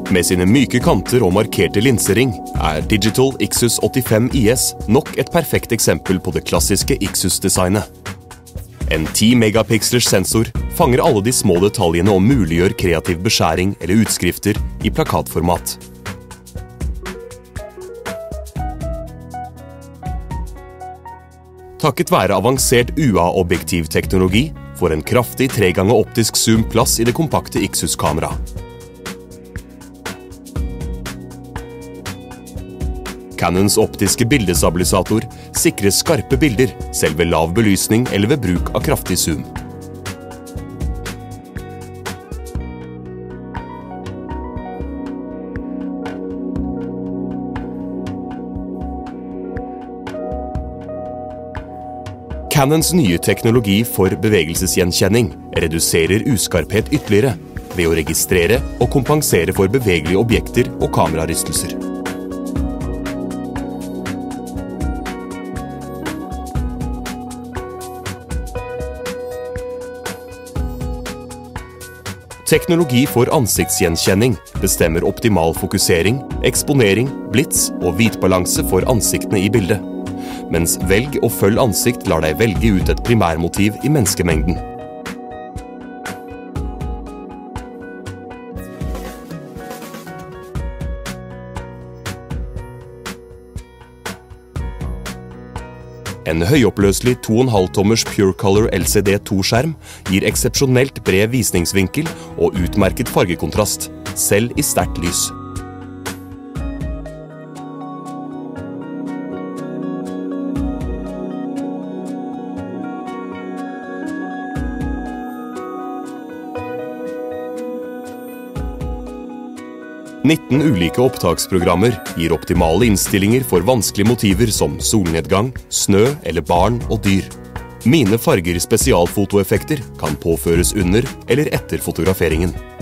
Med sine myke kanter og markerte linsering Digital Ixus 85 IS nok et perfekt eksempel på det klassiske Ixus-designet. En 10 megapixlers sensor fanger alle de små detaljene og muliggjør kreativ beskjæring eller utskrifter i plakatformat. Takket være avansert UA-objektivteknologi får en kraftig 3x optisk zoom plass i det kompakte Ixus-kamera. Canons optiske bildestabilisator sikrer skarpe bilder, selv ved lav belysning eller ved bruk av kraftig zoom. Canons nye teknologi for bevegelsesgjenkjenning reduserer uskarphet ytterligere ved å registrere og kompensere for bevegelige objekter og kamerarystelser. Teknologi for ansiktsgjenkjenning bestemmer optimal fokusering, eksponering, blits og hvitbalanse for ansiktene i bildet. Mens velg og følg ansikt lar deg velge ut et primærmotiv i menneskemengden. En høyoppløselig 2,5-tommers Pure Color LCD 2-skjerm gir eksepsjonelt bred visningsvinkel og utmerket fargekontrast, selv i sterkt lys. «19 ulike opptaksprogrammer gir optimale innstillinger for vanskelige motiver som solnedgang, snø eller barn og dyr. Mine farger spesialfotoeffekter kan påføres under eller etter fotograferingen.